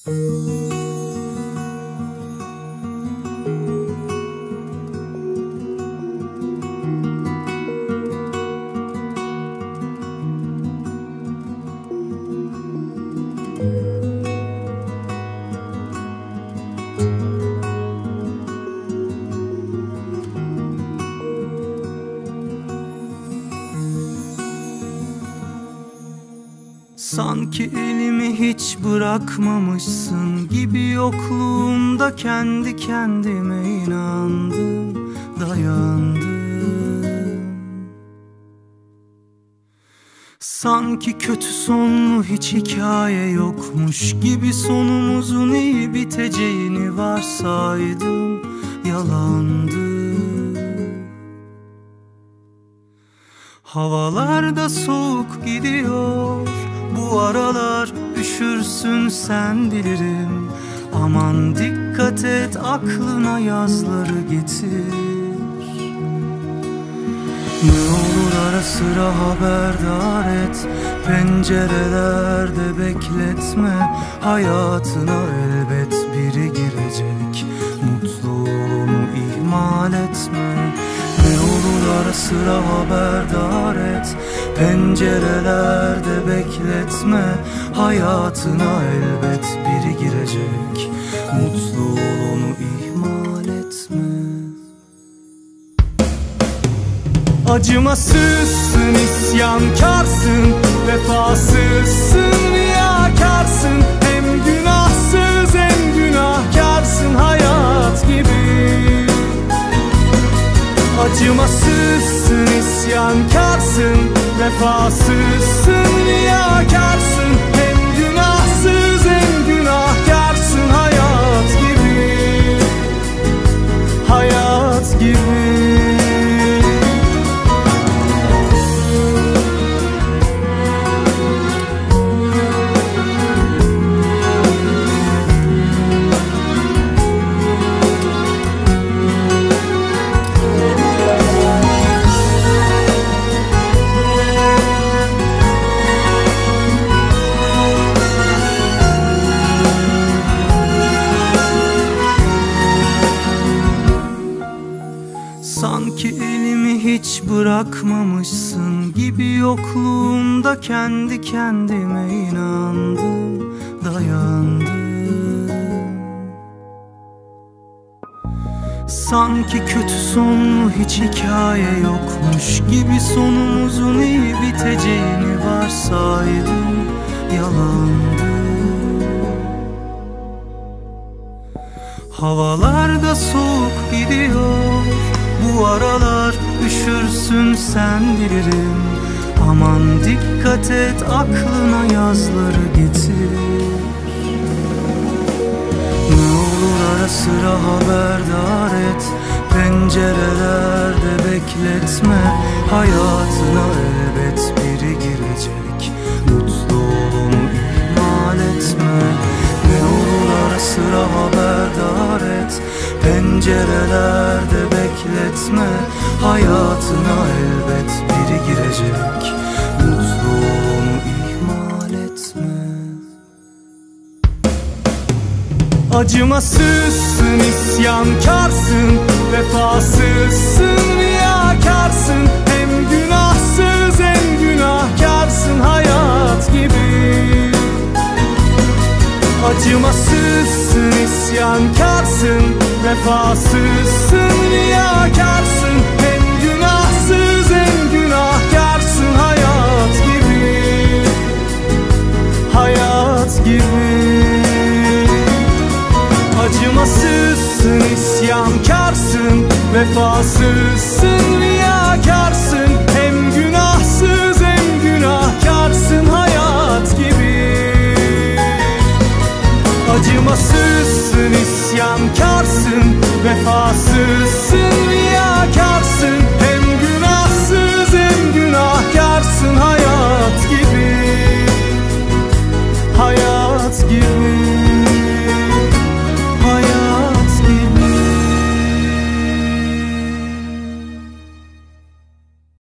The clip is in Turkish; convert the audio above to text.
Sanki elimi hiç bırakmamışsın gibi, yokluğumda kendi kendime inandım, dayandım. Sanki kötü sonlu hiç hikaye yokmuş gibi, sonumuzun iyi biteceğini varsaydım, yalandı. Havalarda soğuk gidiyor, bu aralar üşürsün sen bilirim. Aman dikkat et, aklına yazları getir. Ne olur ara sıra haberdar et, pencerelerde bekletme. Hayatına elbet biri girecek, mutluluğunu ihmal etme. Ne olur ara sıra haberdar et, pencerelerde bekletme. Hayatına elbet biri girecek, mutluluğunu ihmal etme. Acımasızsın, isyankarsın, vefasızsın, riyakarsın. Hem günahsız hem günahkarsın, hayat gibi. Acımasızsın, isyankarsın, vefasızsın, riyakarsın. Hem günahsız hem günahkarsın, hayat gibi, hayat gibi. Sanki elimi hiç bırakmamışsın gibi, yokluğumda kendi kendime inandım, dayandım. Sanki kötü sonlu hiç hikaye yokmuş gibi, sonumuzun iyi biteceğini varsaydım, yalandı. Havalarda soğuk gidiyor, bu aralar üşürsün sen bilirim. Aman dikkat et, aklına yazları getir. Ne olur ara sıra haberdar et, pencerelerde bekletme. Hayatına elbet biri girecek, mutluluğunu ihmal etme. Ne olur ara sıra haberdar et, pencerelerde bekletme. Hayatına elbet biri girecek, mutluluğunu ihmal etme. Acımasızsın, isyankarsın, vefasızsın, riyakarsın. Hem günahsız hem günahkarsın, hayat gibi. Acımasızsın, isyankarsın, vefasızsın, riyakarsın. Hem günahsız hem günahkarsın, hayat gibi, hayat gibi. Acımasızsın, isyankarsın, vefasızsın,